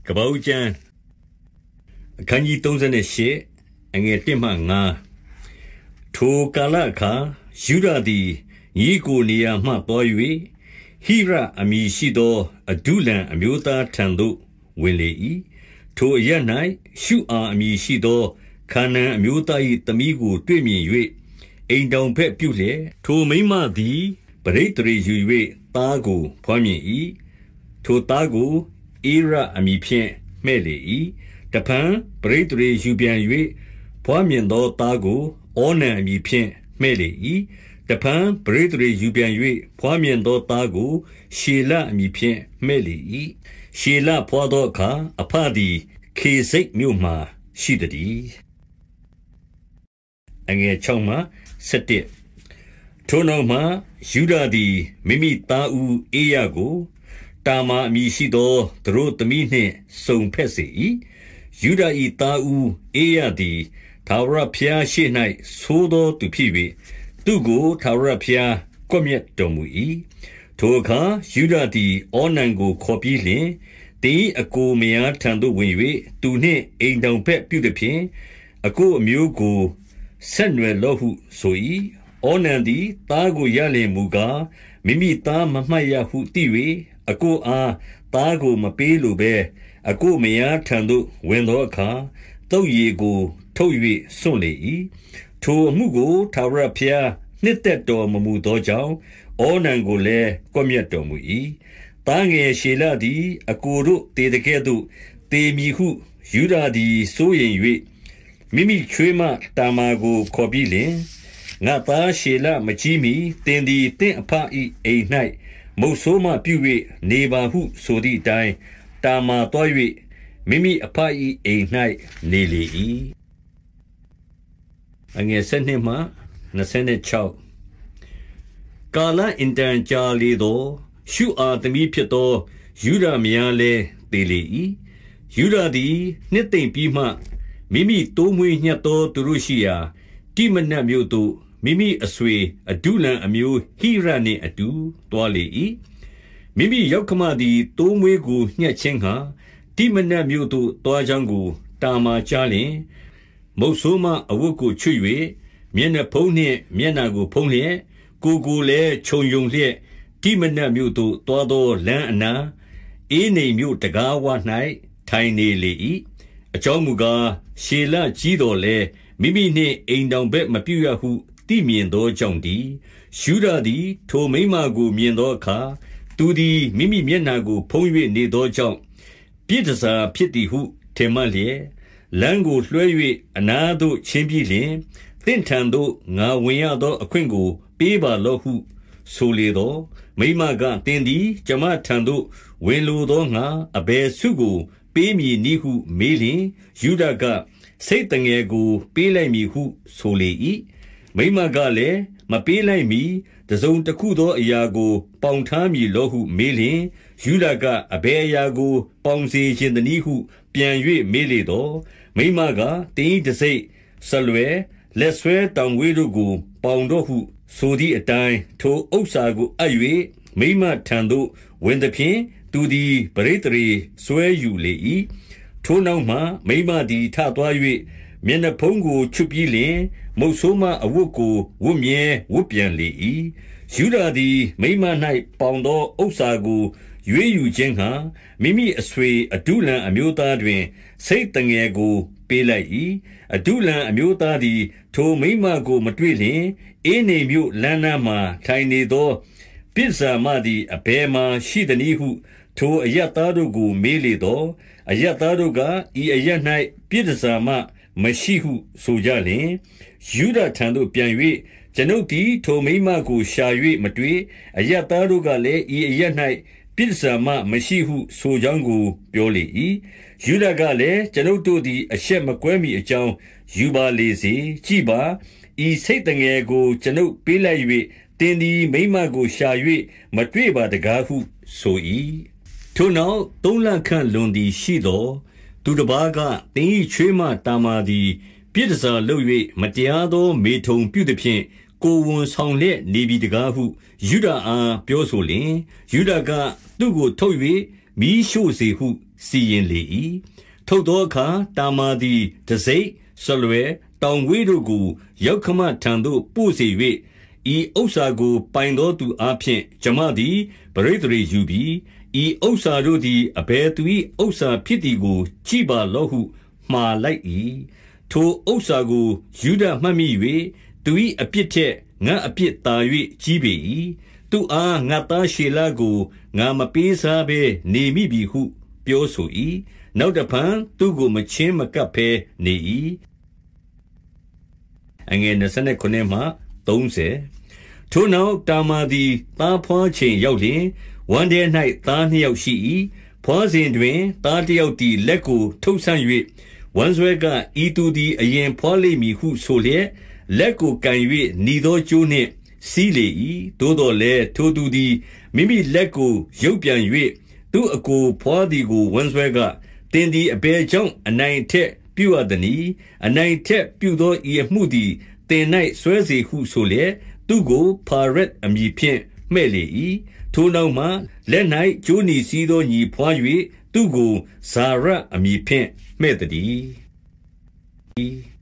ကပောက်ကျမ်းအခန်းကြီး38အငယ်1မှ9ထိုကာလအခါယူဒသည်ညီကိုနေရာမှပေါ်၍ဟိရအမည်ရှိသောအဒုလံအမျိုးသားထံသို့ဝင်လေ၏ထိုအရ၌ရှုအာအမည်ရှိသောခါနန်အမျိုးသား၏သမီးကိုတွေ့မြင်၍အိမ်တောင်ဘက်ပြုလျက်ထိုမိန်းမသည်ပရိသေယူ၍သားကိုဖွားမြင်၏ထိုသားကိုဧရအမည်ဖြင့်မှဲ့လေ၏တဖန်ပရိသေယူပြန်၍ဖွားမြင်သောသားကိုဩနံအမည်ဖြင့်မှဲ့လေ၏တဖန်ပရိသေယူပြန်၍ဖွားမြင်သောသားကိုရှေလအမည်ဖြင့်မှဲ့လေ၏ရှေလဖွားသောအခါအဖသည်ခေစိတ်မြို့မှရှိသည်အငယ်6မှ7ထိုနောက်မှယူဒသည်မိမိသားဦးအေရကိုတာမာအမည်ရှိသောသူတို့သမီးနှင့်စုံဖက်စေ၏ယူဒ၏သားဦးအေရသည်ထာဝရဘုရားရှေ့၌သိုးသောသူဖြစ်၍သူကိုထာဝရဘုရားကွပ်မျက်တော်မူ၏ထိုအခါယူဒသည်ဩနံကိုခေါ်ပြီးလျှင်တင်းအကိုမယားထံသို့ဝင်၍သူနှင့်အိမ်တောင်ဘက်ပြုသည်ဖြင့်အကိုအမျိုးကိုဆက်နွယ်လောဟုဆို၏ဩနံသည်သားကိုရလျင်မူကားမိမိသားမမှတ်ရဟုသိ၍အကိုအားသားကိုမပေးလိုဘဲအကိုမယားထံသို့ဝင်သောအခါတုတ်ရည်ကိုထုတ်၍စွန့်လေ၏ထိုအမှုကိုထာဝရဘုရားနှစ်သက်တော်မမူသောကြောင့်ဩနံကိုလည်းကွပ်မျက်တော်မူ၏သားငယ်ရှေလသည်အကိုတို့တည်တကဲ့သို့တည်မည်ဟုယူဒာသည်စိုးရိမ်၍မိမိချွေးမတာမာကိုခေါ်ပြီးလျှင်ငါသားရှေလမကြီးမီတင်သည်တင့်အဖ၏အိမ်၌မုတ်ဆိုးမပြု၍နေပါဟုဆိုသည့်အတိုင်းတာမာသွား၍မိမိအဖ၏အိမ်၌နေလေ၏အငယ်7မှ26ကာလအင်တန်ကြာလေသောရှုအာသမီးဖြစ်သောယူဒမယားလည်းသေလေ၏ယူဒသည်နှစ်သိမ့်ပြီးမှမိမိတိုးမွေးညှပ်သောသူတို့ရှိရာတိမနတ်မြို့သို့မိမိအဆွေအဒုလံအမျိုးဟိရနှင့်အတူတွားလေ၏မိမိယောက်ခမသည်တိုးမွေးကိုညှပ်ခြင်းဟာတိမနတ်မြို့သို့တွားကြောင်းကိုတာမာကြားလျင်မုတ်ဆိုးမအဝတ်ကိုချွတ်၍မျက်နှာဖုံးနှင့်မျက်နှာကိုဖုံးလျက်ကိုလည်းခြုံယုံလျက်တိမနတ်မြို့သို့တွားသောလမ်းအနားအေးနေမြို့တကားဝ၌ထိုင်နေလေ၏အကြောင်းမူကားရှေလကြီးတော်လဲမိမိနှင့်အိမ်တောင်ဘက်မပြုရဟုသိမြင်သောကြောင့်တည်းယူဒာသည်ထိုမိန်းမကိုမြင်သောအခါသူသည်မိမိမျက်နှာကိုဖုံး၍နေသောကြောင့်ပြစ်ဒစာဖြစ်သည်ဟုထင်မှတ်လျက်လမ်းကိုလွှဲ၍အနားသို့ချင်းပြီးလျှင်တင့်ထံသို့ငါဝင်ရသောအခွင့်ကိုပေးပါလော့ဟုဆိုလေသောမိန်းမကတင်သည်ကျမထံသို့ဝင်လိုသောငါအဘယ်ဆုကိုပေးမည်နည်းဟုမေးလျင်ယူဒကစိတ်တငယ်ကိုပေးလိုက်မည်ဟုဆိုလေ၏မိန်းမကလည်းမပေးလိုက်မီတစုံတစ်ခုသောအရာကိုပေါင်ထားမည်လောဟုမေးလျင်ယူဒကအဘယ်အရာကိုပေါင်စေခြင်းသနည်းဟုပြန်၍မေးလေသောမိန်းမကတင်းတစိတ်ဆလွယ်လက်ဆွဲတောင်ဝေးတို့ကိုပေါင်တော့ဟုဆိုသည့်အတိုင်းထိုဥစ္စာကိုအပ်၍မိန်းမထံသို့ဝင်သဖြင့်သူသည်ပရိသေဆွဲယူလေ၏ထိုနောက်မှမိန်းမသည်ထသွား၍မျက်နှာဖုံးကိုချွတ်ပြီးလျှင်မုတ်ဆိုးမအဝတ်ကိုဝတ်မြဲဝတ်ပြန်လေ၏ယူဒာသည်မိန်းမ၌ပေါင်သောဥစ္စာကိုရွေးယူခြင်းဟာမိမိအဆွေအဒုလံအမျိုးသားတွင်စိတ်တငယ်ကိုပေးလိုက်၏အဒုလံအမျိုးသားသည်ထိုမိန်းမကိုမတွေ့လျှင်အေးနေမြို့လမ်းနားမှထိုင်နေသောပိဇာမသည်အဘယ်မှရှိသနည်းဟုထိုအယတ်သားတို့ကိုမေးလေသောအယတ်သားတို့ကဤအယတ်၌ပိဇာမမရှိဟုဆိုကြလျင်ယူဒထံသို့ပြန်၍ကျွန်ုပ်သည်ထိုမိန်းမကိုရှာ၍မတွေ့အယတ်သားတို့ကလည်းဤအယတ်၌ပိဇာမမရှိဟုဆိုကြောင်းကိုပြောလေ၏ယူဒကလည်းကျွန်ုပ်တို့သည်အရှက်မကွဲမီအကြောင်းယူပါလေစေကြည်ပါဤစိတ်တငယ်ကိုကျွန်ုပ်ပေးလိုက်၍တင်းသည်မိန်းမကိုရှာ၍မတွေ့ပါတကားဟုဆို၏ထိုနောက်3 လခန့်လွန်သည်ရှိသောသူတစ်ပါးကတင်း၏ချွေးမတာမာသည်ပြစ်ဒစာလုပ်၍မတရားသောမေထုံပြုသည်ဖြင့်ကိုဝန်ဆောင်လျက်နေပြီတကားဟုယူဒအားပြောဆိုလျင်ယူဒကသူ့ကိုထုတ်၍မီးရှို့စေဟုစီရင်လေ၏ထို့သောအခါတာမာသည်တစိတ်ဆလွယ်တောင်ဝေးတို့ကိုရောက်ခမထံသို့ပို့စေ၍ဤဥစ္စာကိုပိုင်သောသူအားဖြင့်ကျွန်မသည်ပရိသေယူပြီးဤဥစ္စာတို့သည်အဘယ်သူ၏ဥစ္စာဖြစ်သည်ကိုကြည့်ပါလော့ဟုမှားလိုက်၏ထိုဥစ္စာကိုယူဒမှတ်မိ၍သူ၏အပြစ်ထက်ငါအပြစ်သာ၍ကြီးပေ၏သူအားငါသားရှေလကိုငါမပေးစားဘဲနေမိပြီဟုပြောဆို၏နောက်တဖန်သူကိုမချင်းမကပ်ဘဲနေ၏အငယ်29မှ30ထိုနောက်တာမာသည်သားဖွားချိန်ရောက်လျင်ဝမ်းထဲ၌သားနှစ်ယောက်ရှိ၏ဖွားစဉ်တွင်သားတစ်ယောက်သည်လက်ကိုထုတ်ဆန့်၍ဝမ်းဆွဲကဤသူသည်အရင်ဖွားလိမ့်မည်ဟုဆိုလျက်လက်ကိုကန်၍หนีသောကြိုးနှင့်စီးလေ၏သို့တော်လည်းထိုသူသည်မိမိလက်ကိုရုပ်ပြန်၍သူ့အကိုဖွားသည်ကိုဝမ်းဆွဲကတင်သည်အဘယ်ကြောင့်အနိုင်ထက်ပြုအပ်သည်အနိုင်ထက်ပြုသောဤအမှုသည်တင်၌ဆွဲစေဟုဆိုလျက်သူကိုဖာရက်အမည်ဖြင့်မှဲ့လေ၏ထိုနောက်မှလက်၌ကျိုးနီစီးသောညီဖွား၍သူကိုဇာရအမည်ဖြင့်မှဲ့သည်